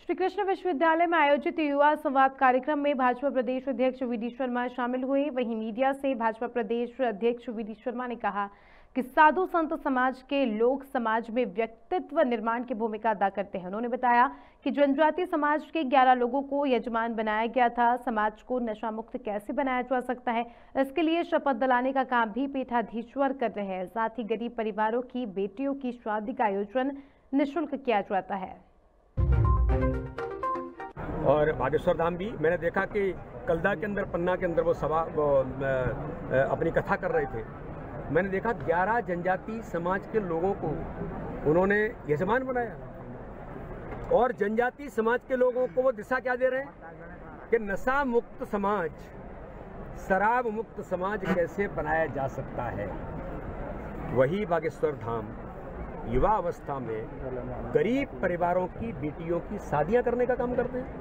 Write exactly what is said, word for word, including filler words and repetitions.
श्री कृष्ण विश्वविद्यालय में आयोजित युवा संवाद कार्यक्रम में भाजपा प्रदेश अध्यक्ष वी डी शर्मा शामिल हुए। वहीं मीडिया से भाजपा प्रदेश अध्यक्ष वी डी शर्मा ने कहा कि साधु संत समाज के लोग समाज में व्यक्तित्व निर्माण की भूमिका अदा करते हैं। उन्होंने बताया कि जनजातीय समाज के ग्यारह लोगों को यजमान बनाया गया था। समाज को नशा मुक्त कैसे बनाया जा सकता है, इसके लिए शपथ दिलाने का काम भी पीठाधीश्वर कर रहे हैं। साथ ही गरीब परिवारों की बेटियों की शादी का आयोजन निःशुल्क किया जाता है। और बागेश्वर धाम भी मैंने देखा कि कलदा के अंदर, पन्ना के अंदर वो सभा वो अपनी कथा कर रहे थे। मैंने देखा ग्यारह जनजाति समाज के लोगों को उन्होंने यजमान बनाया और जनजाति समाज के लोगों को वो दिशा क्या दे रहे हैं कि नशा मुक्त समाज, शराब मुक्त समाज कैसे बनाया जा सकता है। वही बागेश्वर धाम युवा अवस्था में गरीब परिवारों की बेटियों की शादियां करने का काम करते हैं।